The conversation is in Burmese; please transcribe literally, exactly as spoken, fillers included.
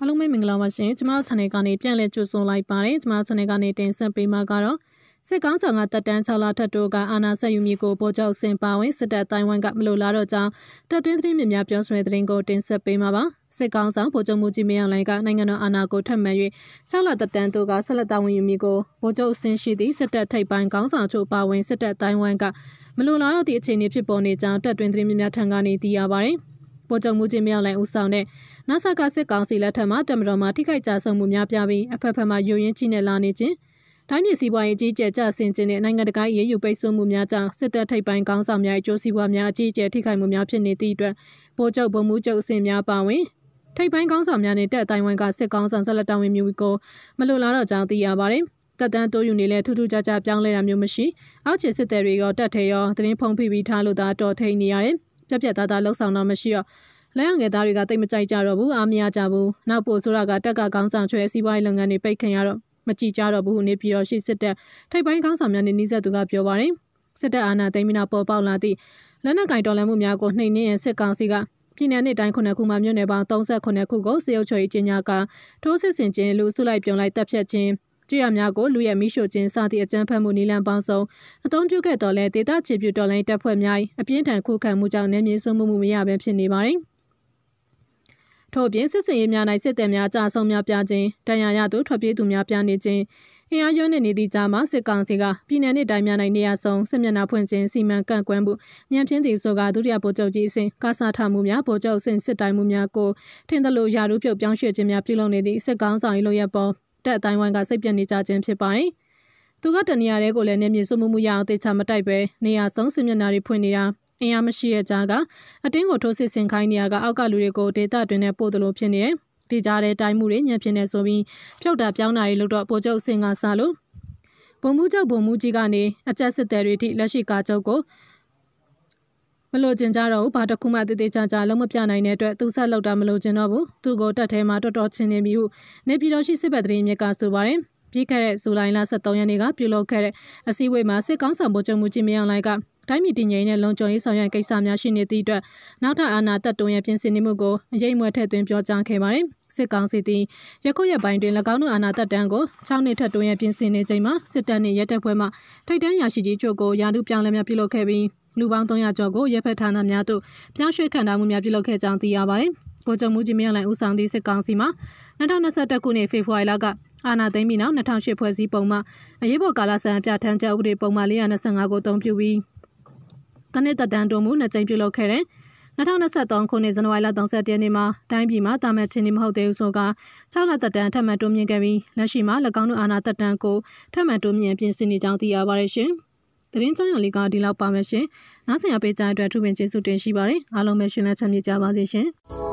အားလုံးပဲမင်္ဂလာပါရှင်ကျမတို့ channel ကနေပြန်လည်ကြိုဆိုလိုက်ပါတယ်ကျမတို့ channel ကနေတင်ဆက်ပေးမှာကတော့စစ်ကောင်းဆောင်ကတက်တန်း၆လထပ်တိုးကအာဏာဆက်ယူမည်ကိုပေါ်ကျောက်စင်ပါဝင်စစ်တပ်တိုင်းဝမ်ကမလိုလားတော့ကြောင်းတပ်တွင်းသတင်းများပြောဆိုတဲ့သတင်းကိုတင်ဆက်ပေးမှာပါစစ်ကောင်းဆောင်ပေါ်ကျောက်မှုကြီးမင်းအောင်လှိုင်ကနိုင်ငံတော်အာဏာကိုထပ်မံ၍၆လတက်တန်းတိုးကဆက်လက်တာဝန်ယူမည်ကိုပေါ်ကျောက်စင်ရှိသည့်စစ်တပ်ထိပ်ပိုင်းကောင်းဆောင်ချို့ပါဝင်စစ်တပ်တိုင်းဝမ်ကမလိုလားတော့သည့်အခြေအနေဖြစ်ပေါ်နေကြောင်းတပ်တွင်းသတင်းများထံကနေသိရပါတယ်ပေါ်ကျောက်မှုကြီးမင်းအောင်လှိုင်ဦးဆောင်တဲ့နာဆာကစစ်ကောင်စီလက်ထက်မှာတမတော်မှာထိခိုက်ကြဆုံးမှုများပြားပြီးအဖက်ဖက်မှယိုရင်းချိနဲ့လာနေခြင်းတိုင်းပြည်စီးပွားရေးကြီးကျယ်ကျဆင်းခြင်းနဲ့နိုင်ငံတကာရေးယူပိတ်ဆို့မှုများကြောင့်စစ်တပ်ထိပ်ပိုင်းကောင်းဆောင်များအကျိုးစီးပွားများအကြီးအကျယ်ထိခိုက်မှုများဖြစ်နေသည့်အတွက်ပို့ချုပ်ဗိုလ်မှူးချုပ်အဆင့်များပါဝင်ထိပ်ပိုင်းကောင်းဆောင်များနဲ့တပ်အတိုင်းဝမ်ကစစ်ကောင်းဆောင်ဆက်လက်တာဝန်ယူကိုမလိုလားတော့ကြောင်းသိရပါတယ်တပ်တန်းတိုးယူနေလဲထူးထူးခြားခြားပြောင်းလဲတာမျိုးမရှိအောက်ခြေစစ်တပ်တွေရောတပ်ထဲရောသတင်းဖုံးဖိပြီးထားလို့သာတော်ထိန်နေရတယ်ပြက်ပြက်သားသားလှုပ်ဆောင်တော့မရှိတော့လဲအောင်ငယ်သားတွေကတိတ်မကြိုက်ကြတော့ဘူးအားမရကြဘူးနောက်ပို့ဆိုတာကတက်ကကောင်းဆောင်ချွဲစီးပွားရေးလုပ်ငန်းတွေပိတ်ခင်ရတော့မကြည့်ကြတော့ဘူးနေပြီးတော့ရှိစစ်တပ်ထိပ်ပိုင်းကောင်းဆောင်များနဲ့နှိစက်သူကပြောပါတယ်စစ်တပ်အာဏာသိမ်းပြီးနောက်ပေါ်ပေါက်လာသည့်လက်နက်ကင်တော်လှန်မှုများကိုနှိမ်နင်းရန်စစ်ကောင်စီကပြည်내နှစ်တိုင်းခုနှစ်ခုမှမြို့နယ်ပေါင်း၃၈ခုကိုစေအုပ်ချုပ်ရေးကြီးညာကထိုးစစ်ဆင်ခြင်းလူစုလိုက်ပြုံလိုက်တပ်ဖြတ်ခြင်းကြရများကိုလူရဲ့မိရှို့ခြင်းစသည့်အကြမ်းဖက်မှုနီလန်ပေါင်းစုံအသုံးပြုခဲ့တော်လဲဒေသချေပြူတော်လိုင်းတပ်ဖွဲ့များအပြင်းထန်ခုခံမှုကြောင့်နယ်မြေဆုံးမှုမှုမရဘဲဖြစ်နေပါတယ်ထို့ပြင်စစ်စင်ရေးများ၌စစ်တပ်များကြာဆုံးများပြခြင်းတန်ရာရသူထွက်ပြေးသူများပြနေခြင်းအင်အားရွံ့နေသည့်ကြားမှာစစ်ကောင်စီကပြည်내နှစ်တိုင်းများ၌နေရာဆုံးစစ်မျက်နှာဖွင့်ခြင်းစီမံကန့်ကွက်မှုညံပြင်းသည်ဆိုကဒုတိယဗိုလ်ချုပ်ကြီးအဆင့်ကာစာထမှုများဗိုလ်ချုပ်အဆင့်စစ်တိုင်းမှုများကိုထင်သလိုယာရုပြုတ်ပြောင်းရွှေ့ခြင်းများပြုလုပ်နေသည့်စစ်ကောင်ဆောင်၏လို့ရပေါ်တပ်အတိုင်းဝမ်ကစိတ်ပြတ်နေကြခြင်းဖြစ်ပါတယ်သူကတနေရာလေးကိုလည်းနေမြေစုမှုမှုရအောင်တေချာမတိုက်ပဲနေရာဆုံးစစ်မျက်နှာတွေဖွင့်နေတာအင်အားမရှိတဲ့ကြားကအတင်းကိုထိုးစစ်ဆင်ခိုင်းနေရကအောက်ကလူတွေကိုဒေသတွင်နဲ့ပို့သလိုဖြစ်နေတယ်။ဒီကြားတဲ့တိုင်းမှုတွေညံ့ဖြစ်နေဆိုပြီးဖြုတ်တာပြောင်းတာတွေလို့တော့ပို့ချုပ်အဆင့်ကစားလို့ဗိုလ်မှူးချုပ်ဗိုလ်မှူးကြီးကနေအကြက်စစ်သည်တွေထိလက်ရှိကာချုပ်ကိုမလို့ကျင်ကြတော့ဘူးဘာတစ်ခုမှတည်တည်ချာချာလုံးမပြနိုင်တဲ့အတွက်သူဆက်လောက်တာမလို့ကျင်တော့ဘူးသူကိုတက်ထဲမှာတော်တော်ချင်းနေပြီဟုနေပြည်တော်ရှိစစ်ဘက်သတင်းမြစ်ကဆိုပါတယ်။ပြီးခဲ့တဲ့ဇူလိုင်လ၁၃ရက်နေ့ကပြုလုပ်ခဲ့တဲ့အစည်းအဝေးမှာစစ်ကောင်ဆောင်ဗိုလ်ချုပ်မှုကြီးမင်းအောင်လှိုင်ကတိုင်းပြည်တည်ငြိမ်တဲ့လုံခြုံရေးဆောင်ရွက်ကိစ္စများရှိနေသည့်အတွက်နောက်ထပ်အာဏာတပ်တွန်းရဲ့ပြင်ဆင်မှုကိုအရေးမွဲထည့်သွင်းပြောကြားခဲ့ပါတယ်။စစ်ကောင်စီသည်ယခုရက်ပိုင်းတွင်၎င်းတို့အာဏာတပ်တန်းကို၆နှစ်ထပ်တွန်းရဲ့ပြင်ဆင်နေချိန်မှာစစ်တပ်နှင့်ရဲတပ်ဖွဲ့မှထိပ်တန်းရာရှိကြီးချုပ်ကိုရာထူးပြောင်းလဲများပြုလုပ်ခဲ့ပြီးလူပေါင်း၃၀၀ကျော်ကိုရဲဘက်ဌာနများသို့ပြောင်းရွှေ့ခန့်ထားမှုများပြုလုပ်ခဲ့ကြောင်းသိရပါတယ်။ဗိုလ်ချုပ်မှုကြီးမင်းအောင်လှိုင်ဦးဆောင်သည့်စစ်ကောင်စီမှာ၂၀၂၁ခုနှစ်ဖေဖော်ဝါရီလကအာဏာသိမ်းပြီးနောက်၂၀၀၈ဖွဲ့စည်းပုံမှအရေးပေါ်ကာလဆိုင်ရာပြဋ္ဌာန်းချက်ဥပဒေပုံမှ၄၂၅ကိုအသုံးပြုပြီးတနစ်သက်တမ်းတိုးမှုနှစ်ကြိမ်ပြုလုပ်ခဲ့တဲ့၂၀၂၃ခုနှစ်ဇန်နဝါရီလ၃၁ရက်နေ့မှာတိုင်းပြည်မှာတာမန်ချင်းနေမဟုတ်သေးဘူးဆိုက၆လသက်တမ်းထပ်မံတိုးမြင့်ခဲ့ပြီးလက်ရှိမှာ၎င်းတို့အာဏာသက်တမ်းကိုထပ်မံတိုးမြင့်ပြင်ဆင်နေကြောင်းသိရပါတယ်ရှင်။သတင်းကြောင်းရလေးကဒီလောက်ပါမယ်ရှင်။နောက်ဆက်ရပေးကြတဲ့အတွက်ထူးပင်ကျေးဇူးတင်ရှိပါတယ်။အားလုံးပဲရှင်လက်ချမ်းမြေကြပါစေရှင်။